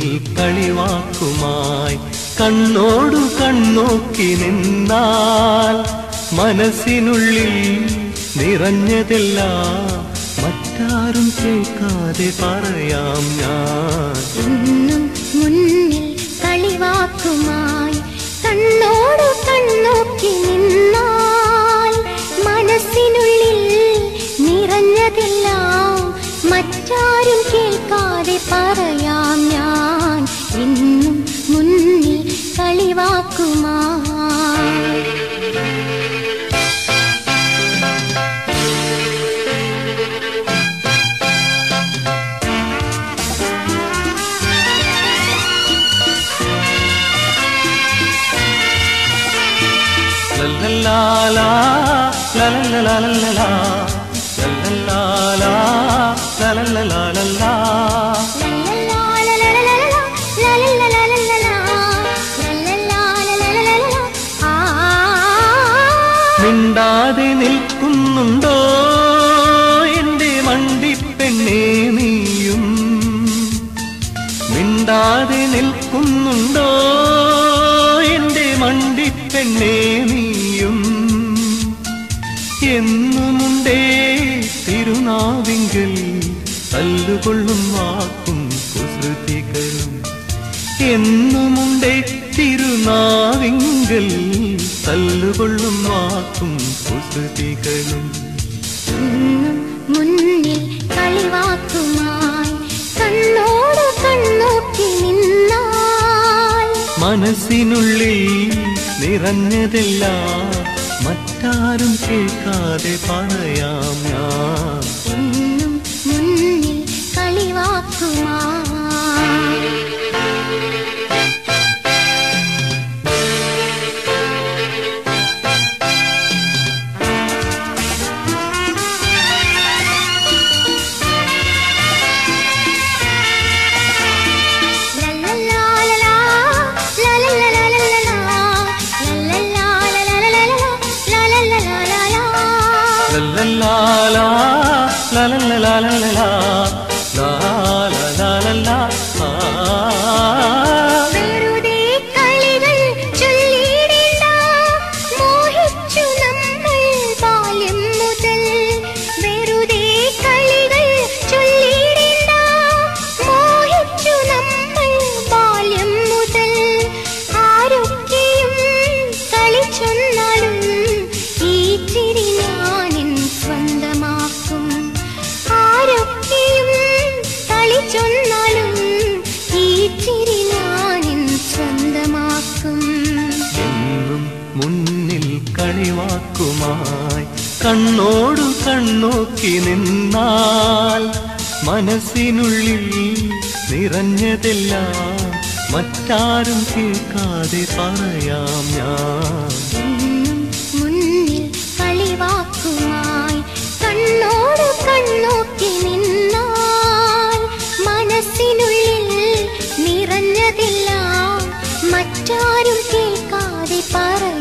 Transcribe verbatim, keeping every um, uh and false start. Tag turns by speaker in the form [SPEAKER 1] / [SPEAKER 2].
[SPEAKER 1] കളിവാക്കുമായി കണ്ണോടു കണ്ണോക്കി നിന്നാൽ മനസ്സിനുള്ളിൽ നിറഞ്ഞതെല്ലാം മറ്റാരും കേൾക്കാതെ പറയാം ഞാൻ.
[SPEAKER 2] ഇന്നും മുന്നിൽ കളിവാക്കുമായി കണ്ണോടു കണ്ണോക്കി നിന്നാൽ മനസ്സിനുള്ളിൽ നിറഞ്ഞതെല്ലാം മറ്റാരും കേൾക്കാതെ പറയാം ഞാൻ. ഇന്നും മുന്നിൽ കളിവാക്കുമായി
[SPEAKER 1] la la la la la la la la la la la la la la la la മിണ്ടാതെ നിൽക്കുന്നുണ്ടോ എന്റെ മണ്ടിപ്പെണ്ണേ നീയും? മിണ്ടാതെ നിൽക്കുന്നുണ്ടോ എന്റെ മണ്ടിപ്പെണ്ണേ നീയും? എന്നുമുണ്ടേ തിരുനാവിങ്കൽ തല്ലുകൊള്ളും വാക്കും കുസൃതികളും. എന്നുമുണ്ടേ തിരുനാവിങ്കൽ തല്ലുകൊള്ളും വാക്കും കുസൃതികളും.
[SPEAKER 2] ഇന്നും മുന്നിൽ കളിവാക്കുമായി കണ്ണോട് കണ്ണോക്കി നിന്നാൽ
[SPEAKER 1] മനസ്സിനുള്ളിൽ നിറഞ്ഞതെല്ലാം മറ്റാരും കേൾക്കാതെ പറയാം ഞാൻ.
[SPEAKER 2] ഇന്നും മുന്നിൽ കളിവാക്കുമായി
[SPEAKER 1] la la la la la la la la la la la la la.
[SPEAKER 2] വെറുതെ കളികൾ ചൊല്ലിടേണ്ട മോഹിച്ചു നമ്മൾ ബാല്യം മുതൽ. വെറുതെ കളികൾ ചൊല്ലിടേണ്ട മോഹിച്ചു നമ്മൾ ബാല്യം മുതൽ. ആരൊക്കെയും കളിച്ചൊന്നാലും ഈ ചിരി ഞാനിൻ സ്വന്തമാക്കും. ആരൊക്കെയും കളിച്ചൊന്നാലും ഈ ചിരി ഞാനിൻ സ്വന്തമാക്കും.
[SPEAKER 1] എന്നും മുന്നിൽ കളിവാക്കുമായി കണ്ണോടു കണ്ണോക്കി നിന്നാൽ മനസ്സിനുള്ളിൽ നിറഞ്ഞതെല്ലാം മറ്റാരും കേൾക്കാതെ പറയാം ഞാൻ.
[SPEAKER 2] ഇന്നും മുന്നിൽ കളിവാക്കുമായി കണ്ണോട് കണ്ണോക്കി നിന്നാൽ മനസ്സിനുള്ളിൽ നിറഞ്ഞതെല്ലാം മറ്റാരും കേൾക്കാതെ പറയാം.